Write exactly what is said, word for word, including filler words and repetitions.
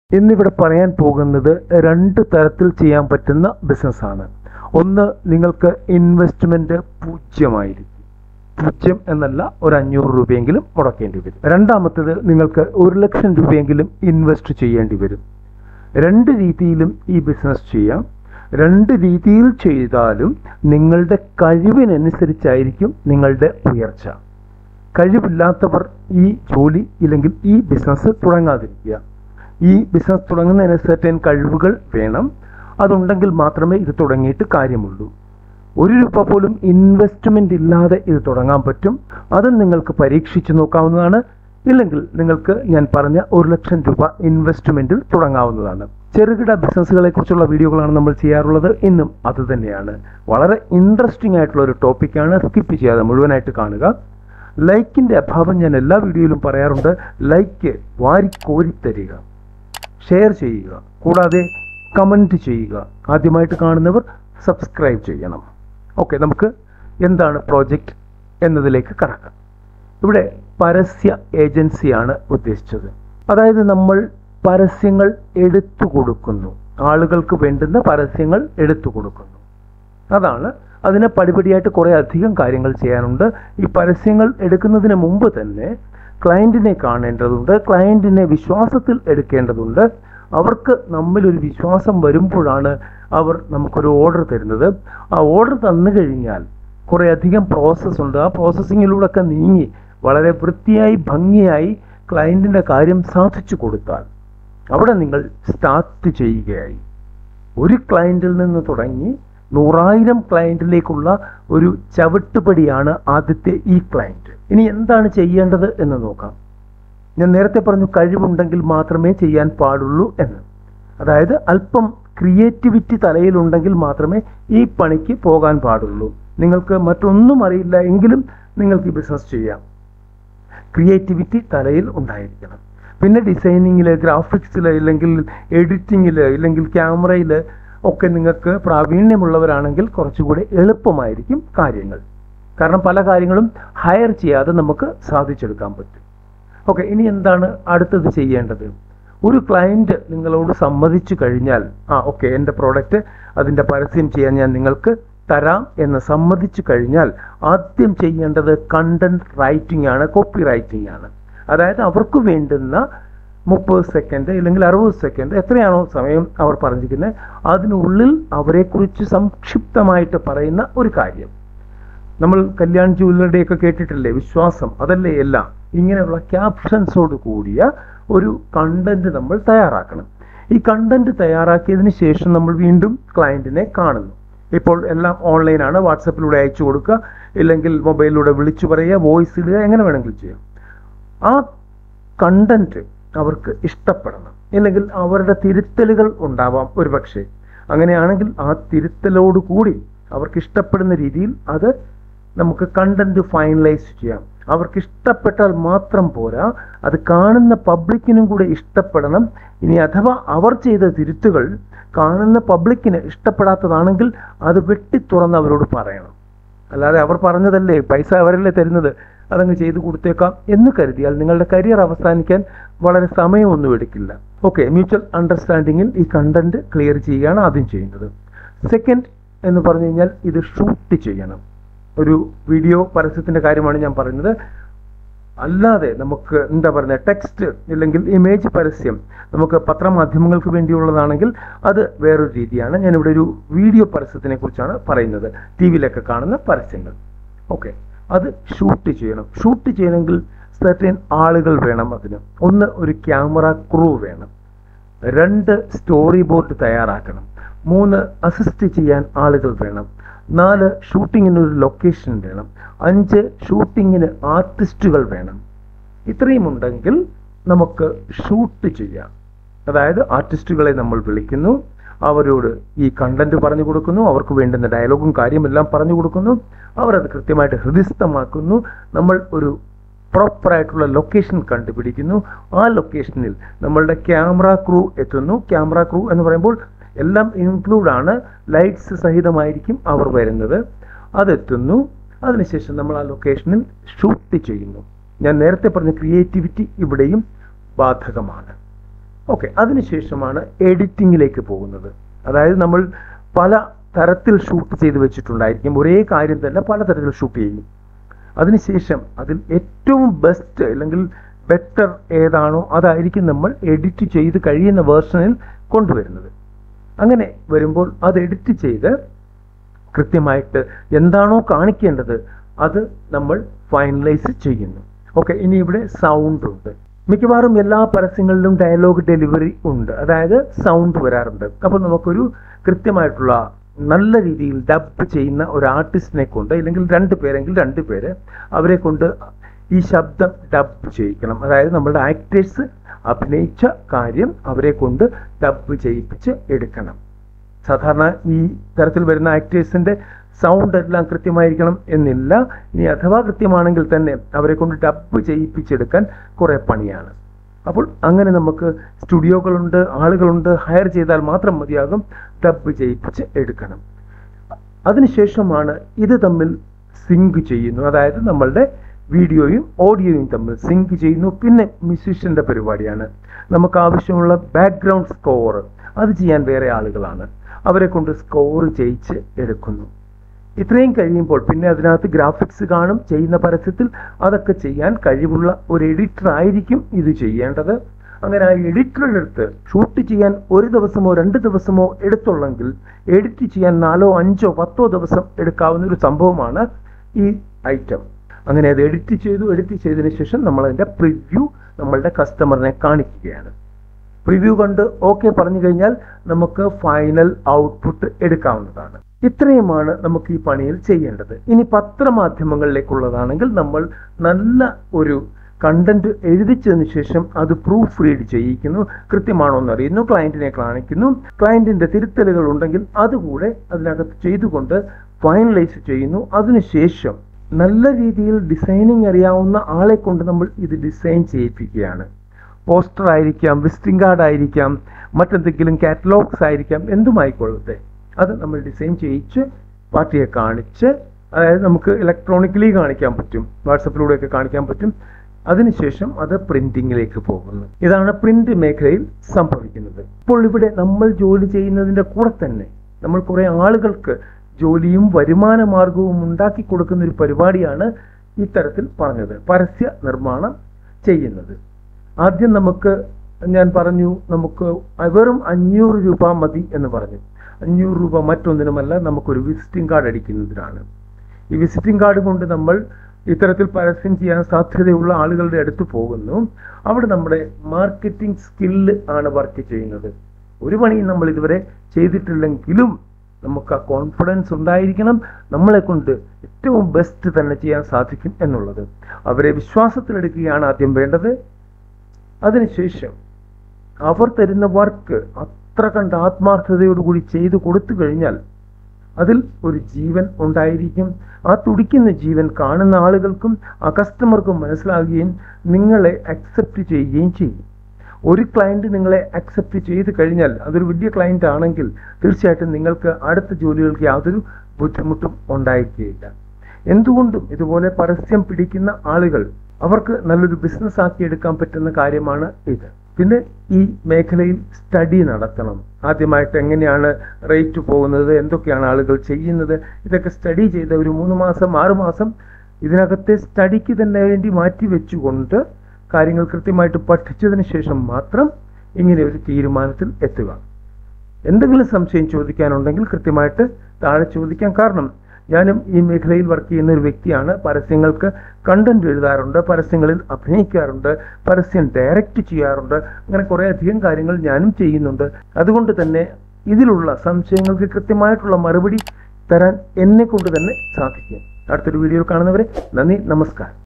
ഇന്നിവിടെ പറയാൻ പോകുന്നത് രണ്ട് തരത്തിൽ ചെയ്യാൻ പറ്റുന്ന ബിസിനസ്സാണ്. ഒന്ന്, നിങ്ങൾക്ക് ഇൻവെസ്റ്റ്മെന്റ് പൂജ്യമായിരിക്കും. പൂജ്യം എന്നല്ല, ഒരു അഞ്ഞൂറ് രൂപയെങ്കിലും മുടക്കേണ്ടി വരും. രണ്ടാമത്തേത്, നിങ്ങൾക്ക് ഒരു ലക്ഷം രൂപയെങ്കിലും ഇൻവെസ്റ്റ് ചെയ്യേണ്ടി വരും. രണ്ട് രീതിയിലും ഈ ബിസിനസ് ചെയ്യാം. രണ്ട് രീതിയിൽ ചെയ്താലും നിങ്ങളുടെ കഴിവിനനുസരിച്ചായിരിക്കും നിങ്ങളുടെ ഉയർച്ച. കഴിവില്ലാത്തവർ ഈ ജോലി ഇല്ലെങ്കിൽ ഈ ബിസിനസ് തുടങ്ങാതിരിക്കുക. ഈ ബിസിനസ് തുടങ്ങുന്നതിന് സർട്ടൻ കഴിവുകൾ വേണം. അതുണ്ടെങ്കിൽ മാത്രമേ ഇത് തുടങ്ങിയിട്ട് കാര്യമുള്ളൂ. ഒരു രൂപ പോലും ഇൻവെസ്റ്റ്മെന്റ് ഇല്ലാതെ ഇത് തുടങ്ങാൻ പറ്റും. അതും നിങ്ങൾക്ക് പരീക്ഷിച്ച് നോക്കാവുന്നതാണ്. ഇല്ലെങ്കിൽ നിങ്ങൾക്ക് ഞാൻ പറഞ്ഞ ഒരു ലക്ഷം രൂപ ഇൻവെസ്റ്റ്മെന്റിൽ തുടങ്ങാവുന്നതാണ്. ചെറുകിട ബിസിനസ്സുകളെ കുറിച്ചുള്ള വീഡിയോകളാണ് നമ്മൾ ചെയ്യാറുള്ളത്. ഇന്നും അത് തന്നെയാണ്. വളരെ ഇൻട്രസ്റ്റിംഗ് ആയിട്ടുള്ള ഒരു ടോപ്പിക്കാണ്. സ്കിപ്പ് ചെയ്യാതെ മുഴുവനായിട്ട് കാണുക. ലൈക്കിന്റെ അഭാവം ഞാൻ എല്ലാ വീഡിയോയിലും പറയാറുണ്ട്. ലൈക്ക് വാരിക്കോരി തരിക, ഷെയർ ചെയ്യുക, കൂടാതെ കമന്റ് ചെയ്യുക. ആദ്യമായിട്ട് കാണുന്നവർ സബ്സ്ക്രൈബ് ചെയ്യണം. ഓക്കെ, നമുക്ക് എന്താണ് പ്രോജക്റ്റ് എന്നതിലേക്ക് കടക്കാം. ഇവിടെ പരസ്യ ഏജൻസിയാണ് ഉദ്ദേശിച്ചത്. അതായത് നമ്മൾ പരസ്യങ്ങൾ എടുത്തു കൊടുക്കുന്നു, ആളുകൾക്ക് വേണ്ടുന്ന പരസ്യങ്ങൾ എടുത്തു കൊടുക്കുന്നു. അതാണ്. അതിനെ പടിപടിയായിട്ട് കുറേ അധികം കാര്യങ്ങൾ ചെയ്യാനുണ്ട്. ഈ പരസ്യങ്ങൾ എടുക്കുന്നതിന് മുമ്പ് തന്നെ ക്ലയൻറ്റിനെ കാണേണ്ടതുണ്ട്, ക്ലയൻറ്റിനെ വിശ്വാസത്തിൽ എടുക്കേണ്ടതുണ്ട്. അവർക്ക് നമ്മിലൊരു വിശ്വാസം വരുമ്പോഴാണ് അവർ നമുക്കൊരു ഓർഡർ തരുന്നത്. ആ ഓർഡർ തന്നു കഴിഞ്ഞാൽ കുറേ അധികം പ്രോസസ്സ് ഉണ്ട്. ആ പ്രോസസ്സിങ്ങിലൂടെ ഒക്കെ നീങ്ങി വളരെ വൃത്തിയായി ഭംഗിയായി ക്ലയൻറ്റിൻ്റെ കാര്യം സാധിച്ചു കൊടുത്താൽ അവിടെ നിങ്ങൾ സ്റ്റാർട്ട് ചെയ്യുകയായി. ഒരു ക്ലയൻറ്റിൽ നിന്ന് തുടങ്ങി നൂറായിരം ക്ലയൻറ്റിലേക്കുള്ള ഒരു ചവിട്ടുപടിയാണ് ആദ്യത്തെ ഈ ക്ലയൻറ്റ്. ഇനി എന്താണ് ചെയ്യേണ്ടത് എന്ന് നോക്കാം. ഞാൻ നേരത്തെ പറഞ്ഞു കഴിവുണ്ടെങ്കിൽ മാത്രമേ ചെയ്യാൻ പാടുള്ളൂ എന്ന്. അതായത് അല്പം ക്രിയേറ്റിവിറ്റി തലയിലുണ്ടെങ്കിൽ മാത്രമേ ഈ പണിക്ക് പോകാൻ പാടുള്ളൂ. നിങ്ങൾക്ക് മറ്റൊന്നും അറിയില്ല എങ്കിലും നിങ്ങൾക്ക് ഈ ബിസിനസ് ചെയ്യാം. ക്രിയേറ്റിവിറ്റി തലയിൽ ഉണ്ടായിരിക്കണം. പിന്നെ ഡിസൈനിങ്ങിൽ, ഗ്രാഫിക്സിൽ, ഇല്ലെങ്കിൽ എഡിറ്റിങ്ങിൽ, ഇല്ലെങ്കിൽ ക്യാമറയിൽ ഒക്കെ നിങ്ങൾക്ക് പ്രാവീണ്യമുള്ളവരാണെങ്കിൽ കുറച്ചുകൂടി എളുപ്പമായിരിക്കും കാര്യങ്ങൾ. കാരണം പല കാര്യങ്ങളും ഹയർ ചെയ്യാതെ നമുക്ക് സാധിച്ചെടുക്കാൻ പറ്റും. ഓക്കെ, ഇനി എന്താണ് അടുത്തത് ചെയ്യേണ്ടത്? ഒരു ക്ലയൻറ്റ് നിങ്ങളോട് സമ്മതിച്ചു കഴിഞ്ഞാൽ, ആ ഓക്കെ എൻ്റെ പ്രോഡക്റ്റ് അതിൻ്റെ പരസ്യം ചെയ്യാൻ ഞാൻ നിങ്ങൾക്ക് തരാം എന്ന് സമ്മതിച്ചു കഴിഞ്ഞാൽ ആദ്യം ചെയ്യേണ്ടത് കണ്ടന്റ് റൈറ്റിംഗ് ആണ്, കോപ്പി റൈറ്റിംഗ് ആണ്. അതായത് അവർക്ക് വേണ്ടുന്ന മുപ്പത് സെക്കൻഡ് അല്ലെങ്കിൽ അറുപത് സെക്കൻഡ് എത്രയാണോ സമയം അവർ പറഞ്ഞിരിക്കുന്നത് അതിനുള്ളിൽ അവരെക്കുറിച്ച് സംക്ഷിപ്തമായിട്ട് പറയുന്ന ഒരു കാര്യം. നമ്മൾ കല്യാൺ ജ്വല്ലറിയുടെയൊക്കെ കേട്ടിട്ടില്ലേ, വിശ്വാസം, അതല്ലേ എല്ലാം. ഇങ്ങനെയുള്ള ക്യാപ്ഷൻസോട് കൂടിയ ഒരു കണ്ടന്റ് നമ്മൾ തയ്യാറാക്കണം. ഈ കണ്ടന്റ് തയ്യാറാക്കിയതിന് ശേഷം നമ്മൾ വീണ്ടും ക്ലയൻറ്റിനെ കാണുന്നു. ഇപ്പോൾ എല്ലാം ഓൺലൈനാണ്. വാട്സപ്പിലൂടെ അയച്ചു കൊടുക്കുക, ഇല്ലെങ്കിൽ മൊബൈലിലൂടെ വിളിച്ചു പറയുക, വോയിസ് ഇടുക, എങ്ങനെ വേണമെങ്കിലും ചെയ്യാം. ആ കണ്ടന്റ് അവർക്ക് ഇഷ്ടപ്പെടണം. ഇല്ലെങ്കിൽ അവരുടെ തിരുത്തലുകൾ ഉണ്ടാവാം ഒരു പക്ഷേ. അങ്ങനെയാണെങ്കിൽ ആ തിരുത്തലോട് കൂടി അവർക്ക് ഇഷ്ടപ്പെടുന്ന രീതിയിൽ അത് നമുക്ക് കണ്ടന്റ് ഫൈനലൈസ് ചെയ്യാം. അവർക്ക് ഇഷ്ടപ്പെട്ടാൽ മാത്രം പോരാ, അത് കാണുന്ന പബ്ലിക്കിനും കൂടെ ഇഷ്ടപ്പെടണം. ഇനി അഥവാ അവർ ചെയ്ത തിരുത്തുകൾ കാണുന്ന പബ്ലിക്കിന് ഇഷ്ടപ്പെടാത്തതാണെങ്കിൽ അത് വെട്ടിത്തുറന്ന് അവരോട് പറയണം. അല്ലാതെ അവർ പറഞ്ഞതല്ലേ, പൈസ അവരല്ലേ തരുന്നത്, അതങ്ങ് ചെയ്തു കൊടുത്തേക്കാം എന്ന് കരുതിയാൽ നിങ്ങളുടെ കരിയർ അവസാനിക്കാൻ വളരെ സമയമൊന്നും എടുക്കില്ല. ഓക്കെ, മ്യൂച്വൽ അണ്ടർസ്റ്റാൻഡിങ്ങിൽ ഈ കണ്ടന്റ് ക്ലിയർ ചെയ്യുകയാണ് ആദ്യം ചെയ്യുന്നത്. സെക്കൻഡ് എന്ന് പറഞ്ഞു കഴിഞ്ഞാൽ ഇത് ഷൂട്ട് ചെയ്യണം. ഒരു വീഡിയോ പരസ്യത്തിന്റെ കാര്യമാണ് ഞാൻ പറയുന്നത്. അല്ലാതെ നമുക്ക് എന്താ പറയുന്നത്, ടെക്സ്റ്റ് ഇല്ലെങ്കിൽ ഇമേജ് പരസ്യം നമുക്ക് പത്രമാധ്യമങ്ങൾക്ക് വേണ്ടിയുള്ളതാണെങ്കിൽ അത് വേറൊരു രീതിയാണ്. ഞാനിവിടെ ഒരു വീഡിയോ പരസ്യത്തിനെ കുറിച്ചാണ് പറയുന്നത്, ടി വിയിലൊക്കെ കാണുന്ന പരസ്യങ്ങൾ. ഓക്കെ, അത് ഷൂട്ട് ചെയ്യണം. ഷൂട്ട് ചെയ്യണമെങ്കിൽ സർട്ടൻ ആളുകൾ വേണം അതിന്. ഒന്ന്, ഒരു ക്യാമറ ക്രൂ വേണം. രണ്ട്, സ്റ്റോറി ബോർഡ് തയ്യാറാക്കണം. മൂന്ന്, അസിസ്റ്റ് ചെയ്യാൻ ആളുകൾ വേണം. നാല്, ഷൂട്ടിങ്ങിന് ഒരു ലൊക്കേഷൻ വേണം. അഞ്ച്, ഷൂട്ടിങ്ങിന് ആർട്ടിസ്റ്റുകൾ വേണം. ഇത്രയും ഉണ്ടെങ്കിൽ നമുക്ക് ഷൂട്ട് ചെയ്യാം. അതായത് ആർട്ടിസ്റ്റുകളെ നമ്മൾ വിളിക്കുന്നു, അവരോട് ഈ കണ്ടന്റ് പറഞ്ഞു കൊടുക്കുന്നു, അവർക്ക് വേണ്ടുന്ന ഡയലോഗും കാര്യമെല്ലാം പറഞ്ഞു കൊടുക്കുന്നു, അവരത് കൃത്യമായിട്ട് ഹൃദയസ്ഥമാക്കുന്നു. നമ്മൾ ഒരു പ്രോപ്പറായിട്ടുള്ള ലൊക്കേഷൻ കണ്ടുപിടിക്കുന്നു. ആ ലൊക്കേഷനിൽ നമ്മളുടെ ക്യാമറ ക്രൂ എത്തുന്നു. ക്യാമറ ക്രൂ എന്ന് പറയുമ്പോൾ എല്ലാം ഇൻക്ലൂഡ് ആണ്, ലൈറ്റ്സ് സഹിതമായിരിക്കും അവർ വരുന്നത്. അതെത്തുന്നു. അതിനുശേഷം നമ്മൾ ആ ലൊക്കേഷനിൽ ഷൂട്ട് ചെയ്യുന്നു. ഞാൻ നേരത്തെ പറഞ്ഞ ക്രിയേറ്റിവിറ്റി ഇവിടെയും ബാധകമാണ്. ഓക്കെ, അതിനുശേഷമാണ് എഡിറ്റിങ്ങിലേക്ക് പോകുന്നത്. അതായത് നമ്മൾ പല തരത്തിൽ ഷൂട്ട് ചെയ്ത് വെച്ചിട്ടുണ്ടായിരിക്കും, ഒരേ കാര്യം തന്നെ പലതരത്തിൽ ഷൂട്ട് ചെയ്യും. അതിനുശേഷം അതിൽ ഏറ്റവും ബെസ്റ്റ് അല്ലെങ്കിൽ ബെറ്റർ ഏതാണോ അതായിരിക്കും നമ്മൾ എഡിറ്റ് ചെയ്ത് കഴിയുന്ന വേർഷനിൽ കൊണ്ടുവരുന്നത്. അങ്ങനെ വരുമ്പോൾ അത് എഡിറ്റ് ചെയ്ത് കൃത്യമായിട്ട് എന്താണോ കാണിക്കേണ്ടത് അത് നമ്മൾ ഫൈനലൈസ് ചെയ്യുന്നു. ഓക്കെ, ഇനി ഇവിടെ സൗണ്ട് ഉണ്ട്. മിക്കവാറും എല്ലാ പരസ്യങ്ങളിലും ഡയലോഗ് ഡെലിവറി ഉണ്ട്, അതായത് സൗണ്ട് വരാറുണ്ട്. അപ്പോൾ നമുക്കൊരു കൃത്യമായിട്ടുള്ള നല്ല രീതിയിൽ ഡബ് ചെയ്യുന്ന ഒരു ആർട്ടിസ്റ്റിനെ കൊണ്ട്, അല്ലെങ്കിൽ രണ്ട് പേരെങ്കിൽ രണ്ട് പേര്, അവരെ കൊണ്ട് ഈ ശബ്ദം ഡബ് ചെയ്യിക്കണം. അതായത് നമ്മളുടെ ആക്ടേഴ്സ് അഭിനയിച്ച കാര്യം അവരെ കൊണ്ട് ഡബ് ചെയ്യിപ്പിച്ച് എടുക്കണം. സാധാരണ ഈ തരത്തിൽ വരുന്ന ആക്ടേഴ്സിൻ്റെ സൗണ്ട് എല്ലാം കൃത്യമായിരിക്കണം എന്നില്ല. ഇനി അഥവാ കൃത്യമാണെങ്കിൽ തന്നെ അവരെ കൊണ്ട് ഡബ് ചെയ്യിപ്പിച്ചെടുക്കാൻ കുറേ പണിയാണ്. അപ്പോൾ അങ്ങനെ നമുക്ക് സ്റ്റുഡിയോകളുണ്ട്, ആളുകളുണ്ട്, ഹയർ ചെയ്താൽ മാത്രം മതിയാകും ഡബ് ചെയ്യിപ്പിച്ച് എടുക്കണം. അതിനുശേഷമാണ് ഇത് തമ്മിൽ സിങ്ക് ചെയ്യുന്നു. അതായത് നമ്മളുടെ വീഡിയോയും ഓഡിയോയും തമ്മിൽ സിങ്ക് ചെയ്യുന്നു. പിന്നെ മ്യൂസിഷ്യൻ്റെ പരിപാടിയാണ്. നമുക്ക് ആവശ്യമുള്ള ബാക്ക്ഗ്രൗണ്ട് സ്കോർ അത് ചെയ്യാൻ വേറെ ആളുകളാണ്, അവരെ കൊണ്ട് സ്കോർ ചെയ്യിച്ച് എടുക്കുന്നു. ഇത്രയും കഴിയുമ്പോൾ പിന്നെ അതിനകത്ത് ഗ്രാഫിക്സ് കാണും ചെയ്യുന്ന പരസ്യത്തിൽ. അതൊക്കെ ചെയ്യാൻ കഴിവുള്ള ഒരു എഡിറ്റർ ആയിരിക്കും ഇത് ചെയ്യേണ്ടത്. അങ്ങനെ ആ എഡിറ്ററുടെ അടുത്ത് ഷൂട്ട് ചെയ്യാൻ ഒരു ദിവസമോ രണ്ട് ദിവസമോ എടുത്തുള്ളെങ്കിൽ എഡിറ്റ് ചെയ്യാൻ നാലോ അഞ്ചോ പത്തോ ദിവസം എടുക്കാവുന്ന ഒരു സംഭവമാണ് ഈ ഐറ്റം. അങ്ങനെ അത് എഡിറ്റ് ചെയ്തു. എഡിറ്റ് ചെയ്തതിന് ശേഷം നമ്മളതിൻ്റെ പ്രിവ്യൂ നമ്മളുടെ കസ്റ്റമറിനെ കാണിക്കുകയാണ്. പ്രിവ്യൂ കണ്ട് ഓക്കെ പറഞ്ഞു കഴിഞ്ഞാൽ നമുക്ക് ഫൈനൽ ഔട്ട്പുട്ട് എടുക്കാവുന്നതാണ്. ഇത്രയുമാണ് നമുക്ക് ഈ പണിയിൽ ചെയ്യേണ്ടത്. ഇനി പത്രമാധ്യമങ്ങളിലേക്കുള്ളതാണെങ്കിൽ നമ്മൾ നല്ല ഒരു കണ്ടന്റ് എഴുതിച്ചതിന് ശേഷം അത് പ്രൂഫ് റീഡ് ചെയ്യിക്കുന്നു, കൃത്യമാണോ എന്ന് അറിയുന്നു, ക്ലയന്റിനെ കാണിക്കുന്നു. ക്ലയന്റിന്റെ തിരുത്തലുകൾ ഉണ്ടെങ്കിൽ അതുകൂടെ അതിനകത്ത് ചെയ്തുകൊണ്ട് ഫൈനലൈസ് ചെയ്യുന്നു. അതിനുശേഷം നല്ല രീതിയിൽ ഡിസൈനിങ് അറിയാവുന്ന ആളെ കൊണ്ട് നമ്മൾ ഇത് ഡിസൈൻ ചെയ്യിപ്പിക്കുകയാണ്. പോസ്റ്റർ ആയിരിക്കാം, വിസിറ്റിംഗ് കാർഡ് ആയിരിക്കാം, മറ്റെന്തെങ്കിലും കാറ്റലോഗ്സ് ആയിരിക്കാം, എന്തുമായിക്കൊള്ളട്ടെ അത് നമ്മൾ ഡിസൈൻ ചെയ്യിച്ച് പാർട്ടിയെ കാണിച്ച്, അതായത് നമുക്ക് ഇലക്ട്രോണിക്കലി കാണിക്കാൻ പറ്റും, വാട്സപ്പിലൂടെയൊക്കെ കാണിക്കാൻ പറ്റും. അതിനുശേഷം അത് പ്രിന്റിങ്ങിലേക്ക് പോകുന്നു. ഇതാണ് പ്രിന്റ് മേഖലയിൽ സംഭവിക്കുന്നത്. ഇപ്പോൾ ഇവിടെ നമ്മൾ ജോലി ചെയ്യുന്നതിൻ്റെ കൂടെ തന്നെ നമ്മൾ കുറേ ആളുകൾക്ക് ജോലിയും വരുമാന മാർഗവും ഉണ്ടാക്കി കൊടുക്കുന്ന ഒരു പരിപാടിയാണ് ഇത്തരത്തിൽ പറഞ്ഞത്, പരസ്യ നിർമ്മാണം ചെയ്യുന്നത്. ആദ്യം നമുക്ക് ഞാൻ പറഞ്ഞു നമുക്ക് വെറും അഞ്ഞൂറ് രൂപ മതി എന്ന് പറഞ്ഞു. അഞ്ഞൂറ് രൂപ മറ്റൊന്നിനുമല്ല, നമുക്കൊരു വിസിറ്റിംഗ് കാർഡ് അടിക്കുന്നതിനാണ്. ഈ വിസിറ്റിംഗ് കാർഡ് കൊണ്ട് നമ്മൾ ഇത്തരത്തിൽ പരസ്യം ചെയ്യാൻ സാധ്യതയുള്ള ആളുകളുടെ അടുത്ത് പോകുന്നു. അവിടെ നമ്മുടെ മാർക്കറ്റിംഗ് സ്കില്ല് ആണ് വർക്ക് ചെയ്യുന്നത്. ഒരു പണിയും നമ്മൾ ഇതുവരെ ചെയ്തിട്ടില്ലെങ്കിലും നമുക്ക് ആ കോൺഫിഡൻസ് ഉണ്ടായിരിക്കണം, നമ്മളെ കൊണ്ട് ഏറ്റവും ബെസ്റ്റ് തന്നെ ചെയ്യാൻ സാധിക്കും എന്നുള്ളത്. അവരെ വിശ്വാസത്തിലെടുക്കുകയാണ് ആദ്യം വേണ്ടത്. അതിനുശേഷം അവർ തരുന്ന വർക്ക് അത്ര കണ്ട് ആത്മാർത്ഥതയോടുകൂടി ചെയ്തു കൊടുത്തു കഴിഞ്ഞാൽ അതിൽ ഒരു ജീവൻ ഉണ്ടായിരിക്കും. ആ തുടിക്കുന്ന ജീവൻ കാണുന്ന ആളുകൾക്കും ആ കസ്റ്റമർക്കും മനസ്സിലാകുകയും നിങ്ങളെ അക്സെപ്റ്റ് ചെയ്യുകയും ചെയ്യും. ഒരു ക്ലയൻറ്റ് നിങ്ങളെ അക്സെപ്റ്റ് ചെയ്ത് കഴിഞ്ഞാൽ അതൊരു വലിയ ക്ലയൻറ്റ് ആണെങ്കിൽ തീർച്ചയായിട്ടും നിങ്ങൾക്ക് അടുത്ത ജോലികൾക്ക് യാതൊരു ബുദ്ധിമുട്ടും ഉണ്ടായിരിക്കുകയില്ല. എന്തുകൊണ്ടും ഇതുപോലെ പരസ്യം പിടിക്കുന്ന ആളുകൾ അവർക്ക് നല്ലൊരു ബിസിനസ് ആക്കി എടുക്കാൻ പറ്റുന്ന കാര്യമാണ് ഇത്. പിന്നെ ഈ മേഖലയിൽ സ്റ്റഡി നടത്തണം. ആദ്യമായിട്ട് എങ്ങനെയാണ് റേറ്റ് പോകുന്നത്, എന്തൊക്കെയാണ് ആളുകൾ ചെയ്യുന്നത്, ഇതൊക്കെ സ്റ്റഡി ചെയ്ത് ഒരു മൂന്ന് മാസം ആറ് മാസം ഇതിനകത്തെ സ്റ്റഡിക്ക് തന്നെ വേണ്ടി മാറ്റി വെച്ചുകൊണ്ട് കാര്യങ്ങൾ കൃത്യമായിട്ട് പഠിച്ചതിന് ശേഷം മാത്രം ഇങ്ങനെ ഒരു തീരുമാനത്തിൽ എത്തുക. എന്തെങ്കിലും സംശയം ചോദിക്കാനുണ്ടെങ്കിൽ കൃത്യമായിട്ട് താഴെ ചോദിക്കാം. കാരണം ഞാനും ഈ മേഖലയിൽ വർക്ക് ചെയ്യുന്ന ഒരു വ്യക്തിയാണ്. പരസ്യങ്ങൾക്ക് കണ്ടന്റ് എഴുതാറുണ്ട്, പരസ്യങ്ങളിൽ അഭിനയിക്കാറുണ്ട്, പരസ്യം ഡയറക്റ്റ് ചെയ്യാറുണ്ട്. അങ്ങനെ കുറേ അധികം കാര്യങ്ങൾ ഞാനും ചെയ്യുന്നുണ്ട്. അതുകൊണ്ട് തന്നെ ഇതിലുള്ള സംശയങ്ങൾക്ക് കൃത്യമായിട്ടുള്ള മറുപടി തരാൻ എന്നെ കൊണ്ട് തന്നെ സാധിക്കും. അടുത്തൊരു വീഡിയോയിൽ കാണുന്നവരെ നന്ദി, നമസ്കാരം.